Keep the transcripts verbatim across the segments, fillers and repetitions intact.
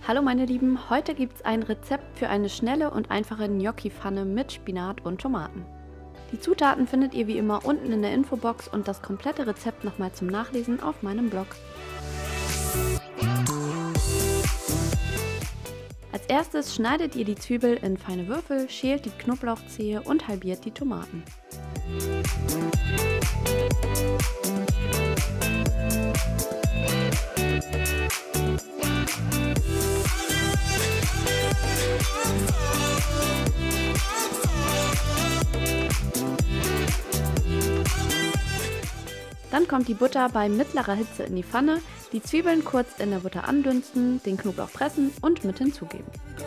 Hallo meine Lieben, heute gibt es ein Rezept für eine schnelle und einfache Gnocchi-Pfanne mit Spinat und Tomaten. Die Zutaten findet ihr wie immer unten in der Infobox und das komplette Rezept nochmal zum Nachlesen auf meinem Blog. Als erstes schneidet ihr die Zwiebel in feine Würfel, schält die Knoblauchzehe und halbiert die Tomaten. Dann kommt die Butter bei mittlerer Hitze in die Pfanne, die Zwiebeln kurz in der Butter andünsten, den Knoblauch pressen und mit hinzugeben.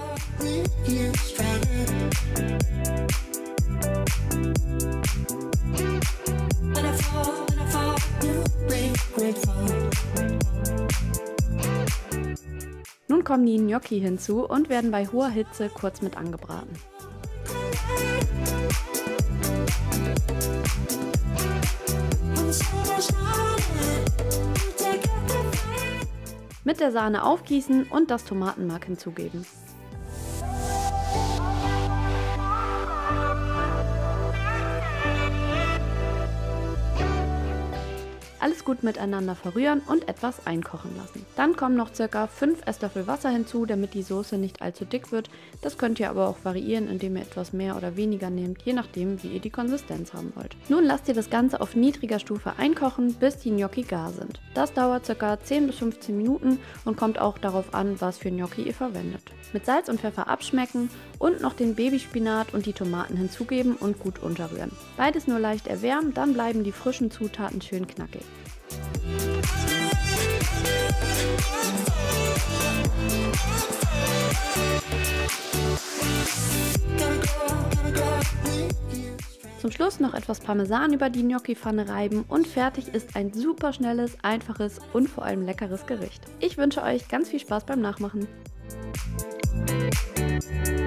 Nun kommen die Gnocchi hinzu und werden bei hoher Hitze kurz mit angebraten. Mit der Sahne aufgießen und das Tomatenmark hinzugeben. Alles gut miteinander verrühren und etwas einkochen lassen. Dann kommen noch ca. fünf Esslöffel Wasser hinzu, damit die Soße nicht allzu dick wird. Das könnt ihr aber auch variieren, indem ihr etwas mehr oder weniger nehmt, je nachdem wie ihr die Konsistenz haben wollt. Nun lasst ihr das Ganze auf niedriger Stufe einkochen, bis die Gnocchi gar sind. Das dauert ca. zehn bis fünfzehn Minuten und kommt auch darauf an, was für Gnocchi ihr verwendet. Mit Salz und Pfeffer abschmecken und noch den Babyspinat und die Tomaten hinzugeben und gut unterrühren. Beides nur leicht erwärmen, dann bleiben die frischen Zutaten schön knackig. Zum Schluss noch etwas Parmesan über die Gnocchi-Pfanne reiben und fertig ist ein super schnelles, einfaches und vor allem leckeres Gericht. Ich wünsche euch ganz viel Spaß beim Nachmachen.